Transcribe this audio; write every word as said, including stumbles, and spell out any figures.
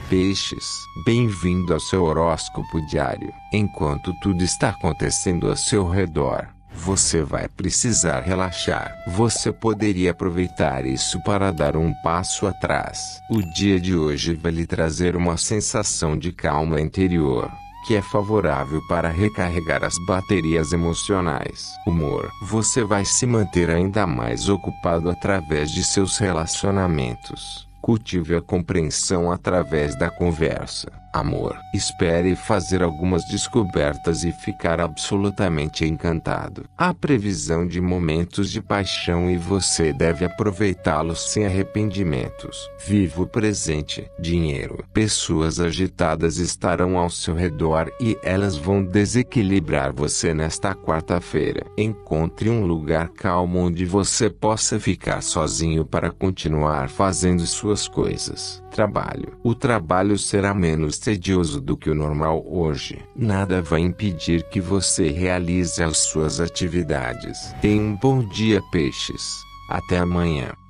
Peixes, bem-vindo ao seu horóscopo diário. Enquanto tudo está acontecendo ao seu redor, você vai precisar relaxar. Você poderia aproveitar isso para dar um passo atrás. O dia de hoje vai lhe trazer uma sensação de calma interior, que é favorável para recarregar as baterias emocionais. Humor. Você vai se manter ainda mais ocupado através de seus relacionamentos. Cultive a compreensão através da conversa. Amor. Espere fazer algumas descobertas e ficar absolutamente encantado. Há previsão de momentos de paixão e você deve aproveitá-los sem arrependimentos. Viva o presente. Dinheiro. Pessoas agitadas estarão ao seu redor e elas vão desequilibrar você nesta quarta-feira. Encontre um lugar calmo onde você possa ficar sozinho para continuar fazendo suas coisas. Trabalho. O trabalho será menos tedioso do que o normal hoje. Nada vai impedir que você realize as suas atividades. Tenha um bom dia, peixes. Até amanhã.